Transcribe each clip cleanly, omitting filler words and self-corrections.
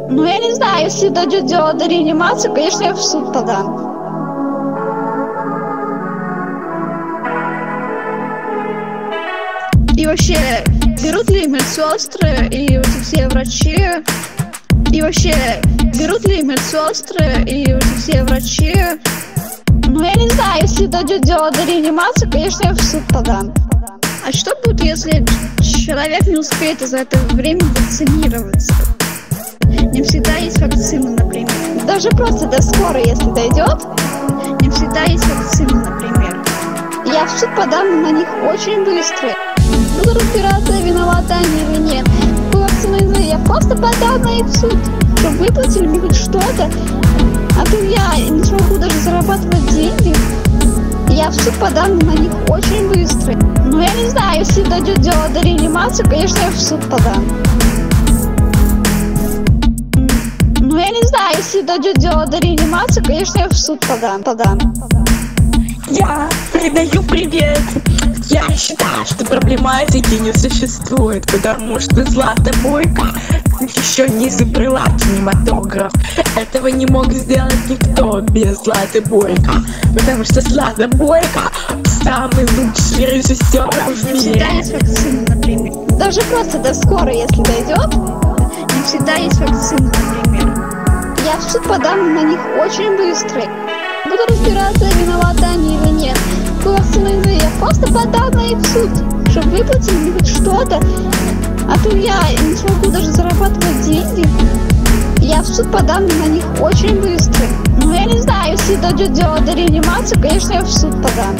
Ну, я не знаю, если дойдет дело до реанимации, конечно, я в суд подам. И вообще, берут ли медсестры и вот все врачи? И вообще, берут ли медсестры и вот все врачи? Ну, я не знаю, если дойдет дело до реанимации, конечно, я в суд подам. А что будет, если человек не успеет за это время вакцинироваться? Не всегда есть вакцина, например. Даже просто до скорой, если дойдет, не всегда есть вакцина, например. Я в суд подам на них очень быстро. Буду разбираться, виноваты они или нет. По вакцинации я просто подам на их в суд, чтобы выплатили мне хоть что-то. А то я не смогу даже зарабатывать деньги. Я в суд подам на них очень быстро. Но я не знаю, если дойдет дело до реанимации, конечно, я в суд подам. Но я не знаю, если дойдет дело до реанимации, конечно, я в суд подам. Я передаю привет. Я считаю, что проблематики не существует, потому что Злата Бойко еще не изобрела кинематограф. Этого не мог сделать никто без Златы Бойко, потому что Злата Бойко самый лучший режиссер в мире. Не всегда есть вакцина, например. Даже просто до скорой, если дойдет, не всегда есть вакцина, например. Я в суд подам на них очень быстро. Буду разбираться, виноваты они или нет. По вакцинации я просто подам на их в суд, чтобы выплатили мне хоть что-то. А то я не смогу даже зарабатывать деньги. Я в суд подам на них очень быстро. Но я не знаю, если дойдет дело до реанимации, конечно, я в суд подам.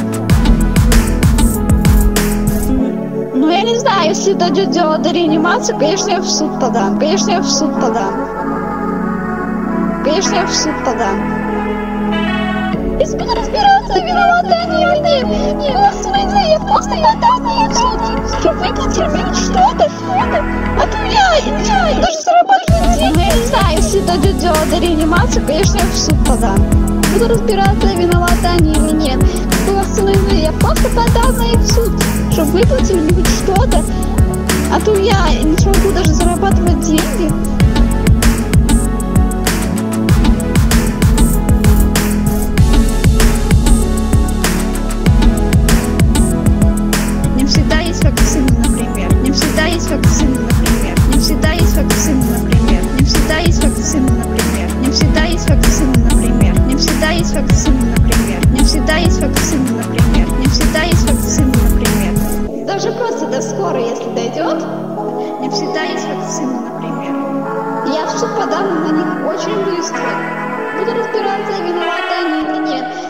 Но я не знаю, если дойдет дело до реанимации, конечно, я в суд подам. Конечно, я в суд подам. Конечно, я в суд подам. Если буду разбираться, виноваты они или нет. По вакцинации я просто подам на их в суд, чтобы выплатили мне хоть что-то. А то я не знаю, даже зарабатывать деньги. Но я не знаю, если дойдет дело до реанимации, конечно, я в суд подам. Буду разбираться, виноваты они или нет. По вакцинации я просто подам на их в суд, чтобы выплатили мне хоть что-то. А то я не смогу даже зарабатывать деньги. Не всегда есть вакцина, например. Не всегда есть вакцина, например. Не всегда есть вакцина, например. Не всегда есть вакцина, например. Не всегда есть вакцина, например. Не всегда есть вакцина, например. Не всегда есть вакцина, например. Не всегда есть вакцина, например. Даже просто до скорой, если дойдет, не всегда есть вакцина, например. Я в суд подам на них очень быстро. Буду разбираться, виноваты они или нет.